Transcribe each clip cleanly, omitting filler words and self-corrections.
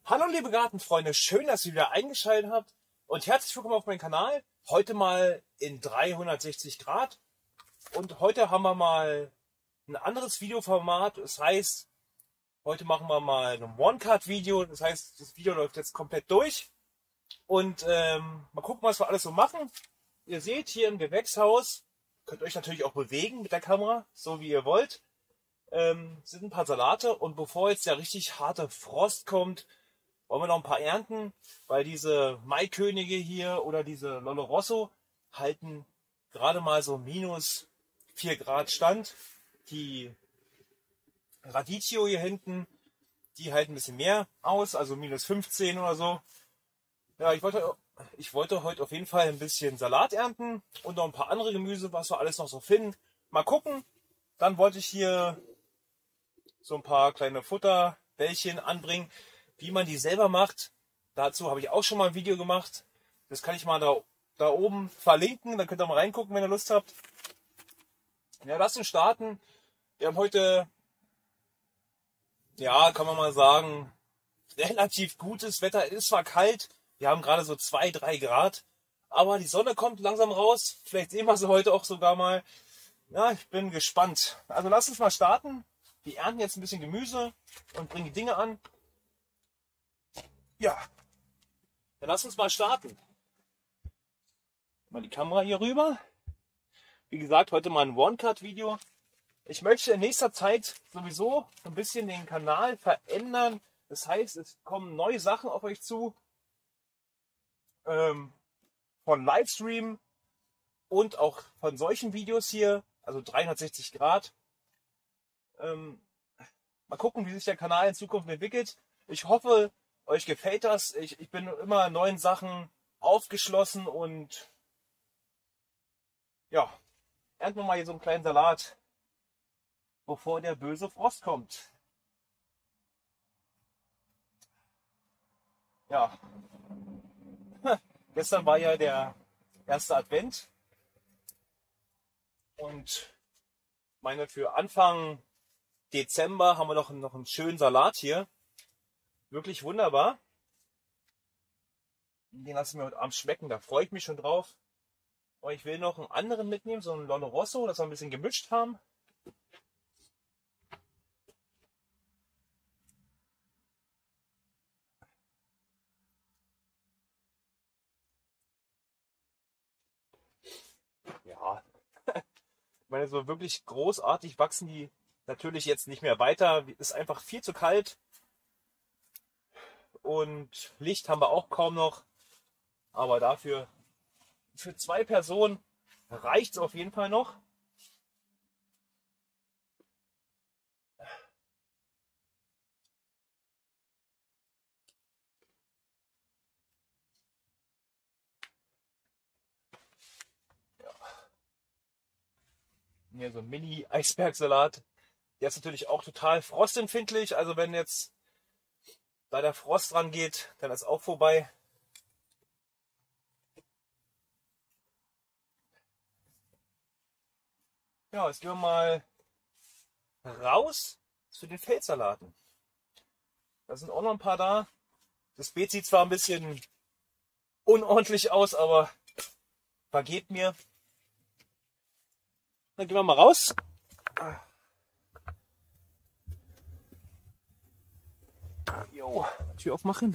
Hallo liebe Gartenfreunde, schön, dass ihr wieder eingeschaltet habt und herzlich willkommen auf meinem Kanal. Heute mal in 360 Grad und heute haben wir mal ein anderes Videoformat. Das heißt, heute machen wir mal ein One-Cut-Video. Das heißt, das Video läuft jetzt komplett durch und mal gucken, was wir alles so machen. Ihr seht hier im Gewächshaus, könnt euch natürlich auch bewegen mit der Kamera, so wie ihr wollt. Sind ein paar Salate und bevor jetzt der richtig harte Frost kommt, wollen wir noch ein paar ernten, weil diese Maikönige hier oder diese Lollo Rosso halten gerade mal so minus 4 Grad Stand. Die Radicchio hier hinten, die halten ein bisschen mehr aus, also minus 15 oder so. Ja, ich wollte heute auf jeden Fall ein bisschen Salat ernten und noch ein paar andere Gemüse, was wir alles noch so finden. Mal gucken. Dann wollte ich hier so ein paar kleine Futterbällchen anbringen, wie man die selber macht. Dazu habe ich auch schon mal ein Video gemacht. Das kann ich mal da oben verlinken. Dann könnt ihr mal reingucken, wenn ihr Lust habt. Ja, lasst uns starten. Wir haben heute, ja, kann man mal sagen, relativ gutes Wetter. Es ist zwar kalt. Wir haben gerade so 2, 3 Grad. Aber die Sonne kommt langsam raus. Vielleicht sehen wir sie heute auch sogar mal. Ja, ich bin gespannt. Also lasst uns mal starten. Wir ernten jetzt ein bisschen Gemüse und bringen die Dinge an. Ja, dann lass uns mal starten. Mal die Kamera hier rüber. Wie gesagt, heute mal ein One-Cut-Video. Ich möchte in nächster Zeit sowieso ein bisschen den Kanal verändern. Das heißt, es kommen neue Sachen auf euch zu. Von Livestream und auch von solchen Videos hier, also 360 Grad. Mal gucken, wie sich der Kanal in Zukunft entwickelt. Ich hoffe, euch gefällt das. Ich bin immer neuen Sachen aufgeschlossen und ja, ernten wir mal hier so einen kleinen Salat, bevor der böse Frost kommt. Ja, gestern war ja der erste Advent und meine, für Anfang Dezember haben wir noch einen schönen Salat hier. Wirklich wunderbar. Den lassen wir heute Abend schmecken, da freue ich mich schon drauf. Aber ich will noch einen anderen mitnehmen, so einen Lollo Rosso, dass wir ein bisschen gemischt haben. Ja, ich meine, so wirklich großartig wachsen die natürlich jetzt nicht mehr weiter. Ist einfach viel zu kalt. Und Licht haben wir auch kaum noch. Aber dafür, für 2 Personen reicht es auf jeden Fall noch. Ja. Hier so ein Mini-Eisbergsalat. Der ist natürlich auch total frostempfindlich. Also wenn jetzt da der Frost dran geht, dann ist auch vorbei. Ja, jetzt gehen wir mal raus zu den Feldsalaten. Da sind auch noch ein paar da. Das Beet sieht zwar ein bisschen unordentlich aus, aber vergebt mir. Dann gehen wir mal raus. Jo, Tür aufmachen.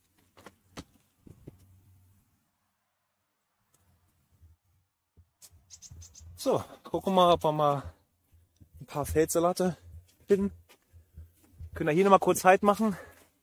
So, gucken wir mal, ob wir mal ein paar Feldsalate finden. Können wir hier noch mal kurz Halt machen.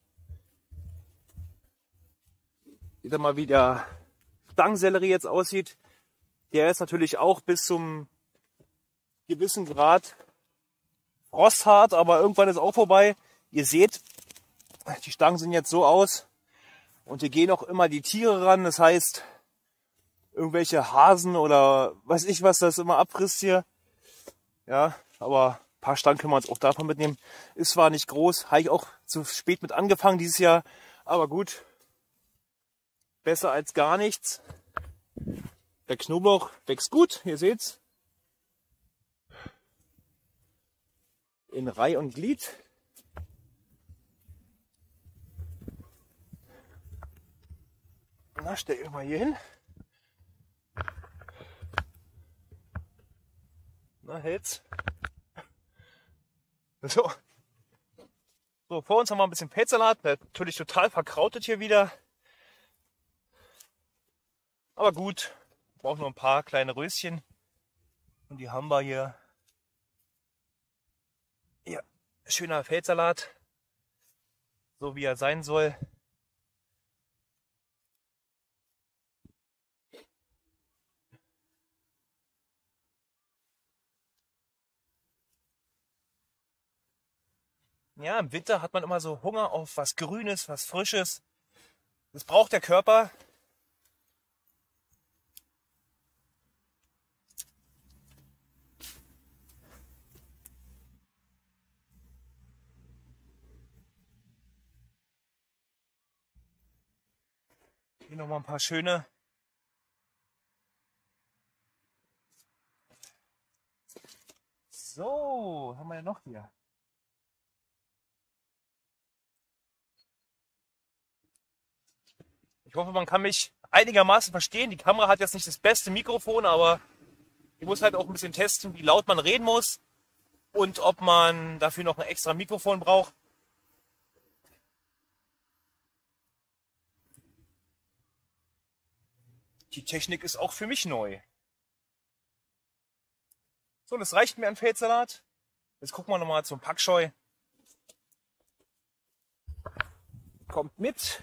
Seht ihr mal, wie der Stangensellerie jetzt aussieht. Der ist natürlich auch bis zum gewissen Grad frosthart, aber irgendwann ist auch vorbei. Ihr seht, die Stangen sehen jetzt so aus und hier gehen auch immer die Tiere ran. Das heißt, irgendwelche Hasen oder weiß ich was, das immer abfrisst hier. Ja, aber ein paar Stangen können wir uns auch davon mitnehmen. Ist zwar nicht groß, habe ich auch zu spät mit angefangen dieses Jahr, aber gut. Besser als gar nichts. Der Knoblauch wächst gut, ihr seht's. In Reih und Glied. Na, stell ich mal hier hin. Na, hält's. So. So, vor uns haben wir ein bisschen Feldsalat. Natürlich total verkrautet hier wieder. Aber gut. Wir brauchen nur ein paar kleine Röschen. Und die haben wir hier. Hier, schöner Feldsalat. So wie er sein soll. Ja, im Winter hat man immer so Hunger auf was Grünes, was Frisches. Das braucht der Körper. Hier nochmal ein paar schöne. So, was haben wir denn noch hier? Ich hoffe, man kann mich einigermaßen verstehen. Die Kamera hat jetzt nicht das beste Mikrofon, aber ich muss halt auch ein bisschen testen, wie laut man reden muss und ob man dafür noch ein extra Mikrofon braucht. Die Technik ist auch für mich neu. So, das reicht mir an Feldsalat. Jetzt gucken wir nochmal zum Pak Choi. Kommt mit.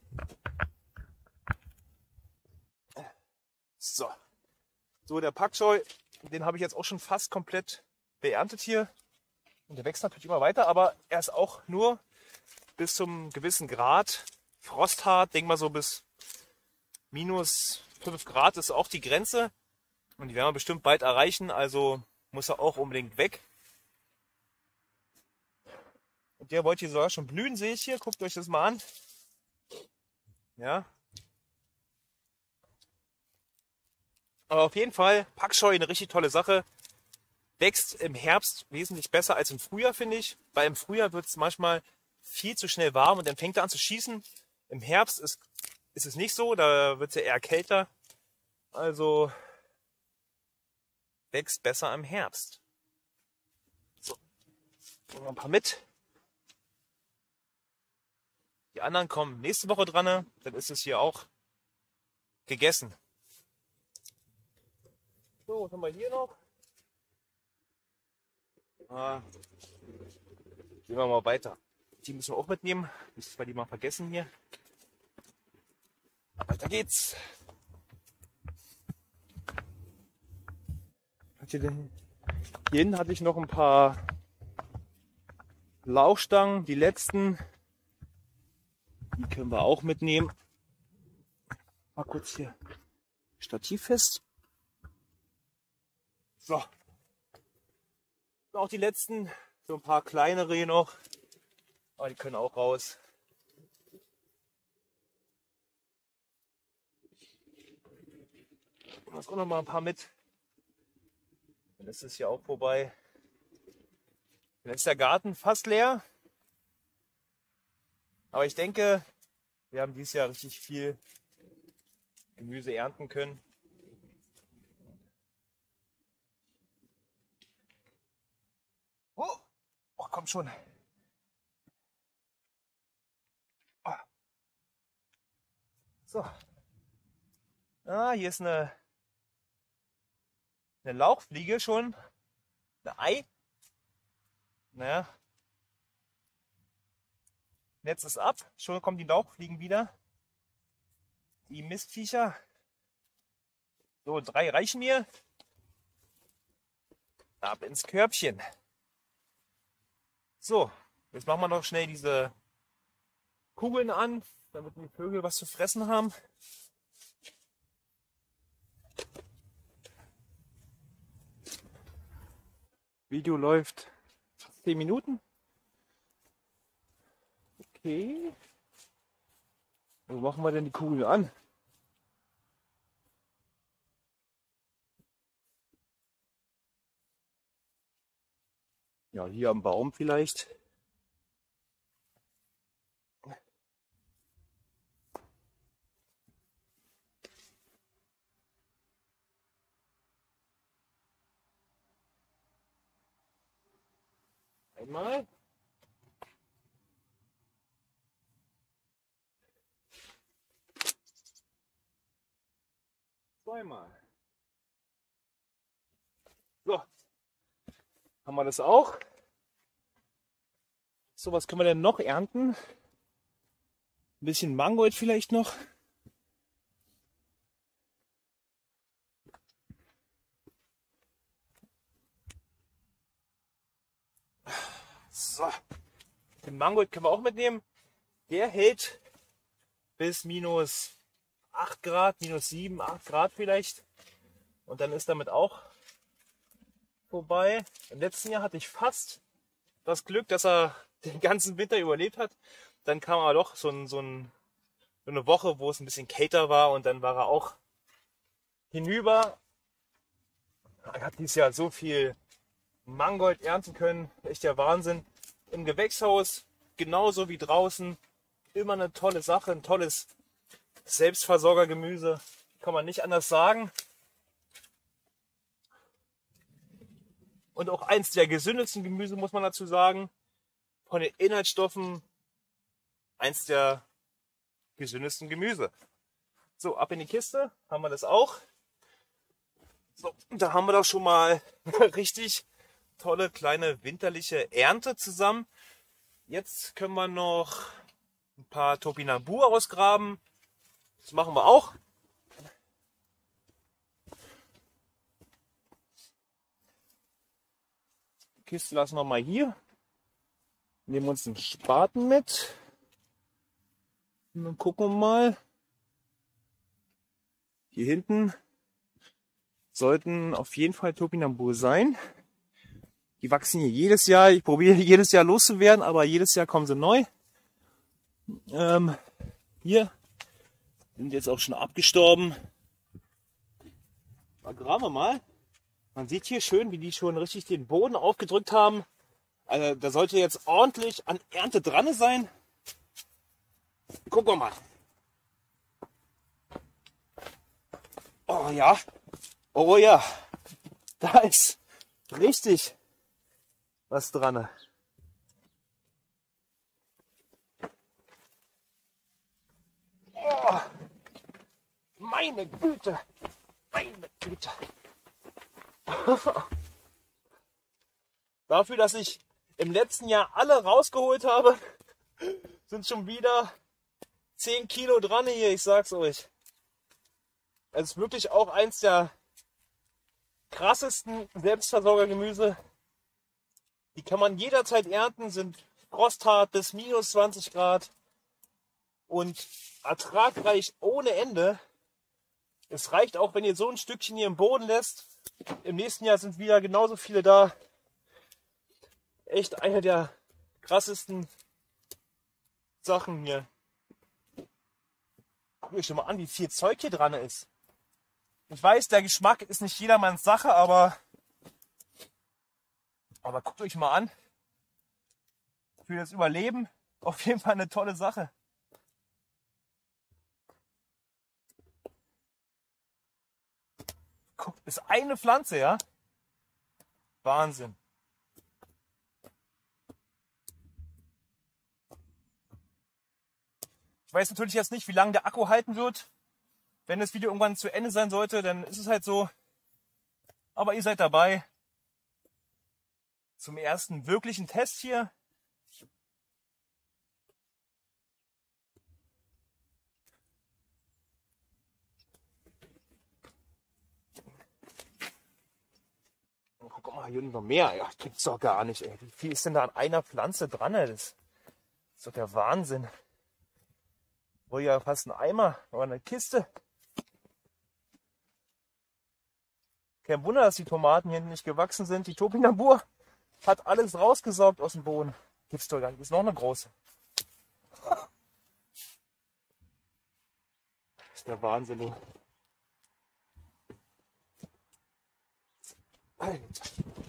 So. So, der Pak Choi, den habe ich jetzt auch schon fast komplett beerntet hier. Und der wächst natürlich immer weiter, aber er ist auch nur bis zum gewissen Grad frosthart. Denk mal so bis minus 5 Grad ist auch die Grenze. Und die werden wir bestimmt bald erreichen, also muss er auch unbedingt weg. Und der wollte hier sogar schon blühen, sehe ich hier. Guckt euch das mal an. Ja. Aber auf jeden Fall, Pak Choi eine richtig tolle Sache. Wächst im Herbst wesentlich besser als im Frühjahr, finde ich. Weil im Frühjahr wird es manchmal viel zu schnell warm und dann fängt er an zu schießen. Im Herbst ist es nicht so, da wird es ja eher kälter. Also wächst besser im Herbst. So, nehmen wir ein paar mit. Die anderen kommen nächste Woche dran, dann ist es hier auch gegessen. So, was haben wir hier noch? Gehen wir mal weiter. Die müssen wir auch mitnehmen. Nicht, dass wir die mal vergessen hier. Weiter geht's. Hier hinten hatte ich noch ein paar Lauchstangen. Die letzten. Die können wir auch mitnehmen. Mal kurz hier Stativ fest. So. Auch die letzten. So ein paar kleinere hier noch. Aber die können auch raus. Ich muss auch noch mal ein paar mit. Dann ist es hier auch vorbei. Dann ist der Garten fast leer. Aber ich denke, wir haben dieses Jahr richtig viel Gemüse ernten können. Oh, komm schon. Oh. So. Ah, hier ist eine Lauchfliege schon. Ein Ei. Naja. Netz ist ab. Schon kommen die Lauchfliegen wieder. Die Mistviecher. So, 3 reichen mir. Ab ins Körbchen. So, jetzt machen wir noch schnell diese Kugeln an, damit die Vögel was zu fressen haben. Video läuft fast 10 Minuten. Okay. Wo machen wir denn die Kugel an? Ja, hier am Baum vielleicht. Einmal. Zweimal. So, haben wir das auch. So, was können wir denn noch ernten? Ein bisschen Mangold vielleicht noch. So, den Mangold können wir auch mitnehmen. Der hält bis minus 8 Grad, minus 7, 8 Grad vielleicht. Und dann ist damit auch vorbei. Im letzten Jahr hatte ich fast das Glück, dass er den ganzen Winter überlebt hat. Dann kam aber doch so eine Woche, wo es ein bisschen kälter war und dann war er auch hinüber. Er hat dieses Jahr so viel Mangold ernten können. Echt der Wahnsinn. Im Gewächshaus, genauso wie draußen, immer eine tolle Sache, ein tolles Selbstversorgergemüse. Kann man nicht anders sagen. Und auch eins der gesündesten Gemüse, muss man dazu sagen. Von den Inhaltsstoffen eins der gesündesten Gemüse. So, ab in die Kiste haben wir das auch. So, da haben wir doch schon mal richtig tolle kleine winterliche Ernte zusammen. Jetzt können wir noch ein paar Topinambur ausgraben. Das machen wir auch. Die Kiste lassen wir mal hier. Nehmen uns einen Spaten mit. Und dann gucken wir mal. Hier hinten sollten auf jeden Fall Topinambur sein. Die wachsen hier jedes Jahr. Ich probiere jedes Jahr loszuwerden, aber jedes Jahr kommen sie neu. Hier sind jetzt auch schon abgestorben. Da graben wir mal. Man sieht hier schön, wie die schon richtig den Boden aufgedrückt haben. Also da sollte jetzt ordentlich an Ernte dran sein. Gucken wir mal. Oh ja. Oh ja. Da ist richtig was dran. Oh, meine Güte. Meine Güte. Dafür, dass ich im letzten Jahr alle rausgeholt habe, sind schon wieder 10 Kilo dran hier, ich sag's euch. Es ist wirklich auch eins der krassesten Selbstversorgergemüse. Die kann man jederzeit ernten, sind frosthart bis minus 20 Grad und ertragreich ohne Ende. Es reicht auch, wenn ihr so ein Stückchen hier im Boden lässt. Im nächsten Jahr sind wieder genauso viele da. Echt eine der krassesten Sachen hier. Guckt euch schon mal an, wie viel Zeug hier dran ist. Ich weiß, der Geschmack ist nicht jedermanns Sache, aber guckt euch mal an. Für das Überleben auf jeden Fall eine tolle Sache. Guckt, ist eine Pflanze, ja? Wahnsinn. Ich weiß natürlich jetzt nicht, wie lange der Akku halten wird. Wenn das Video irgendwann zu Ende sein sollte, dann ist es halt so. Aber ihr seid dabei. Zum ersten wirklichen Test hier. Oh, guck mal, hier noch mehr. Ja, gibt's doch gar nicht, ey. Wie viel ist denn da an einer Pflanze dran? Das ist doch der Wahnsinn. Wohl ja fast ein Eimer, aber eine Kiste. Kein Wunder, dass die Tomaten hier nicht gewachsen sind. Die Topinambur hat alles rausgesaugt aus dem Boden. Gibt's doch gar nicht. Ist noch eine große. Das ist der Wahnsinn. Du. Alter.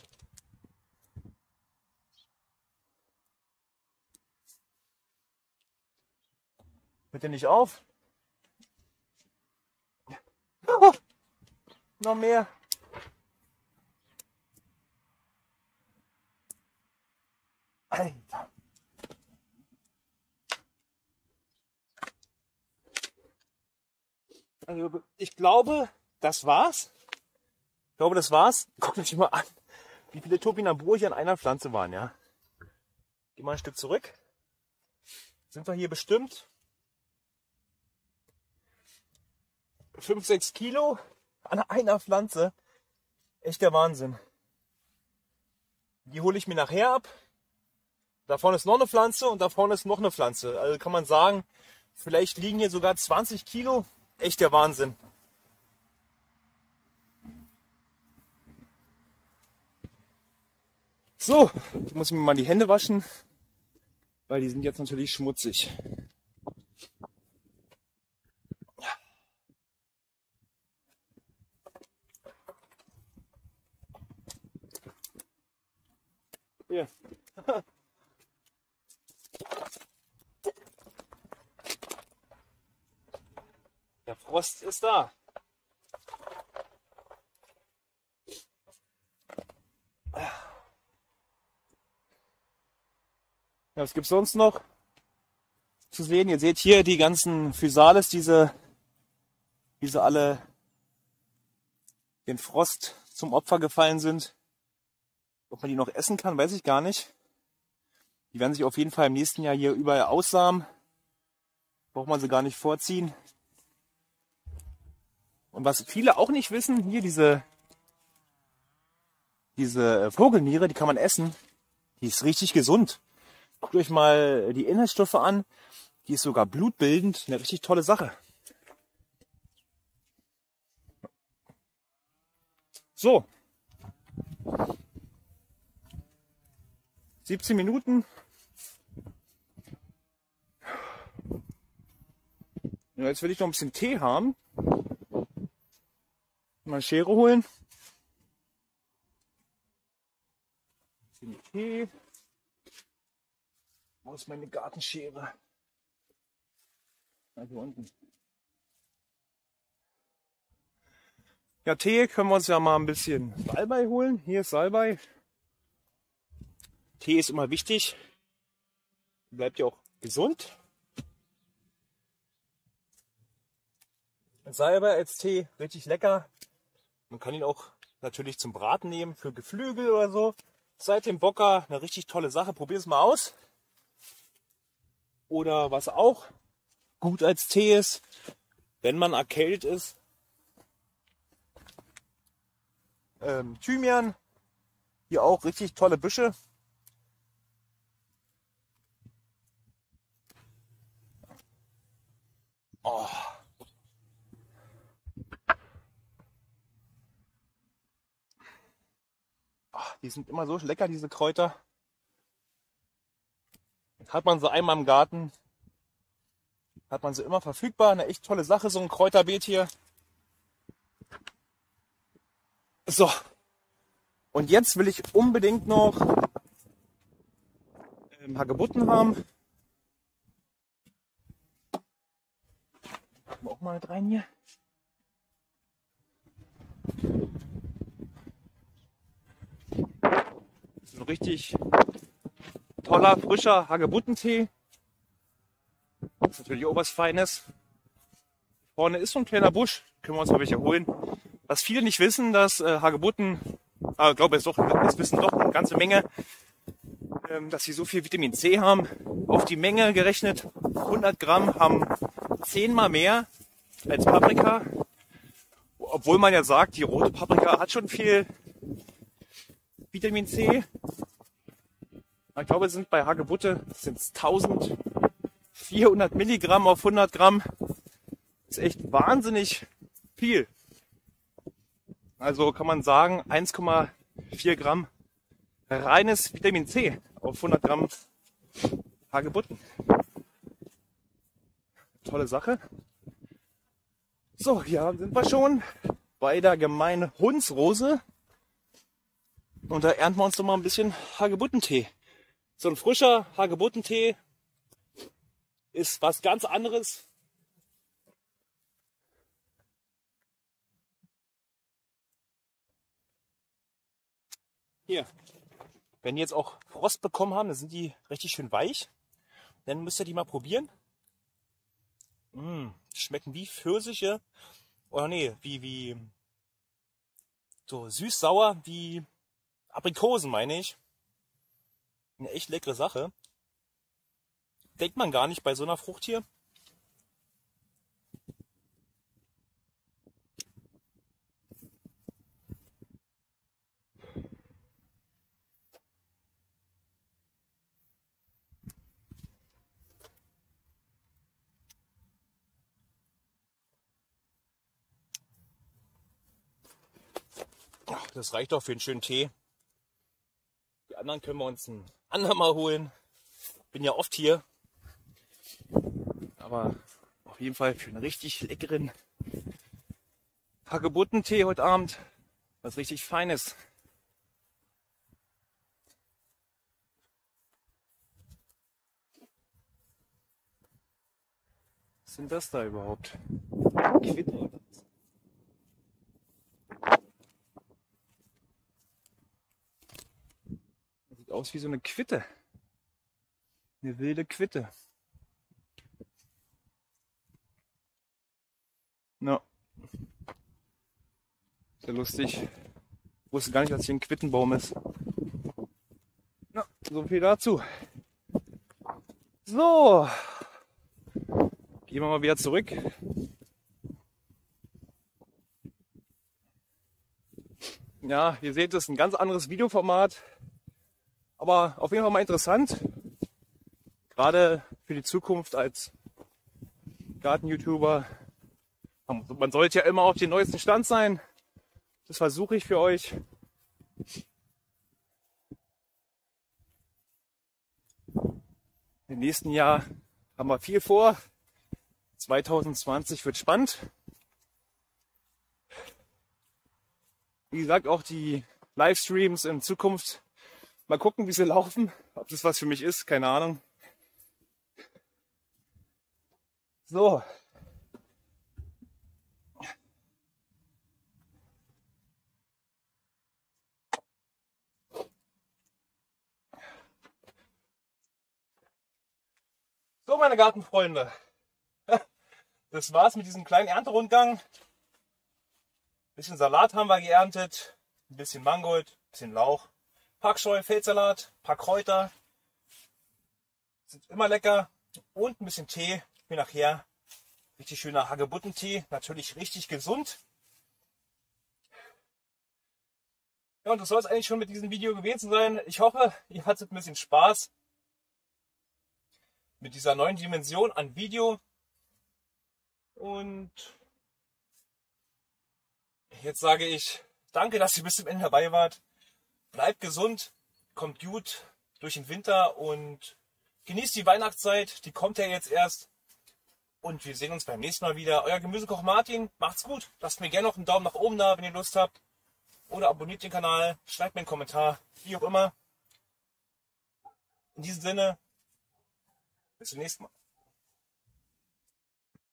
Hört ihr nicht auf? Oh, noch mehr. Also ich glaube, das war's. Ich glaube, das war's. Guckt euch mal an, wie viele Topinambur hier an einer Pflanze waren, ja. Geh mal ein Stück zurück. Sind wir hier bestimmt 5, 6 Kilo an einer Pflanze. Echt der Wahnsinn. Die hole ich mir nachher ab. Da vorne ist noch eine Pflanze und da vorne ist noch eine Pflanze. Also kann man sagen, vielleicht liegen hier sogar 20 Kilo. Echt der Wahnsinn. So, ich muss mir mal die Hände waschen, weil die sind jetzt natürlich schmutzig. Hier. Der Frost ist da. Ja, was gibt es sonst noch zu sehen? Ihr seht hier die ganzen Physales, diese alle den Frost zum Opfer gefallen sind. Ob man die noch essen kann, weiß ich gar nicht. Die werden sich auf jeden Fall im nächsten Jahr hier überall aussamen. Braucht man sie gar nicht vorziehen. Und was viele auch nicht wissen, hier diese Vogelniere, die kann man essen. Die ist richtig gesund. Guckt euch mal die Inhaltsstoffe an. Die ist sogar blutbildend. Eine richtig tolle Sache. So. 17 Minuten. Ja, jetzt will ich noch ein bisschen Tee haben. Mal eine Schere holen. Ein bisschen Tee. Wo ist meine Gartenschere? Hier unten. Ja, Tee können wir uns ja mal ein bisschen Salbei holen. Hier ist Salbei. Tee ist immer wichtig. Bleibt ja auch gesund. Salbei als Tee, richtig lecker. Man kann ihn auch natürlich zum Braten nehmen, für Geflügel oder so. Seit dem Bocker eine richtig tolle Sache. Probier es mal aus. Oder was auch gut als Tee ist, wenn man erkältet ist. Thymian. Hier auch richtig tolle Büsche. Oh. Ach, die sind immer so lecker, diese Kräuter. Hat man sie einmal im Garten, hat man sie immer verfügbar. Eine echt tolle Sache, so ein Kräuterbeet hier. So. Und jetzt will ich unbedingt noch Hagebutten haben. Machen wir auch mal mit rein hier. So ein richtig toller, frischer Hagebuttentee. Das ist natürlich auch was Feines. Vorne ist so ein kleiner Busch. Können wir uns mal welche holen. Was viele nicht wissen, dass Hagebutten, ich glaube, es wissen doch eine ganze Menge, dass sie so viel Vitamin C haben. Auf die Menge gerechnet, 100 Gramm haben 10-mal mehr als Paprika. Obwohl man ja sagt, die rote Paprika hat schon viel Vitamin C. Ich glaube, es sind bei Hagebutte 1400 Milligramm auf 100 Gramm. Das ist echt wahnsinnig viel. Also kann man sagen, 1,4 Gramm reines Vitamin C auf 100 Gramm Hagebutten. Tolle Sache. So, hier sind wir schon bei der gemeinen Hundsrose. Und da ernten wir uns doch mal ein bisschen Hagebuttentee. So ein frischer Hagebuttentee ist was ganz anderes. Hier, wenn die jetzt auch Frost bekommen haben, dann sind die richtig schön weich. Dann müsst ihr die mal probieren. Schmecken wie Pfirsiche oder nee, wie so süß-sauer wie Aprikosen, meine ich. Eine echt leckere Sache. Denkt man gar nicht bei so einer Frucht hier. Ach, das reicht doch für einen schönen Tee. Die anderen können wir uns ein andermal holen. Bin ja oft hier. Aber auf jeden Fall für einen richtig leckeren Hagebuttentee heute Abend. Was richtig Feines. Was sind das da überhaupt? Quitte oder was? Das sieht aus wie so eine Quitte. Eine wilde Quitte. Na. Sehr lustig. Ich wusste gar nicht, dass hier ein Quittenbaum ist. Na, so viel dazu. So. Gehen wir mal wieder zurück. Ja, ihr seht, es ist ein ganz anderes Videoformat. Aber auf jeden Fall mal interessant. Gerade für die Zukunft als Garten-YouTuber. Man sollte ja immer auf dem neuesten Stand sein. Das versuche ich für euch. Im nächsten Jahr haben wir viel vor. 2020 wird spannend. Wie gesagt, auch die Livestreams in Zukunft. Mal gucken, wie sie laufen. Ob das was für mich ist, keine Ahnung. So. So, meine Gartenfreunde. Das war's mit diesem kleinen Ernterundgang. Ein bisschen Salat haben wir geerntet. Ein bisschen Mangold, ein bisschen Lauch. Pakscheu, Feldsalat, ein paar Kräuter. Sind immer lecker. Und ein bisschen Tee. Wie nachher. Richtig schöner Hagebuttentee. Natürlich richtig gesund. Ja, und das soll es eigentlich schon mit diesem Video gewesen sein. Ich hoffe, ihr hattet ein bisschen Spaß mit dieser neuen Dimension an Video. Und jetzt sage ich danke, dass ihr bis zum Ende dabei wart. Bleibt gesund, kommt gut durch den Winter und genießt die Weihnachtszeit. Die kommt ja jetzt erst. Und wir sehen uns beim nächsten Mal wieder. Euer Gemüsekoch Martin. Macht's gut. Lasst mir gerne noch einen Daumen nach oben da, wenn ihr Lust habt. Oder abonniert den Kanal. Schreibt mir einen Kommentar. Wie auch immer. In diesem Sinne. Bis zum nächsten Mal.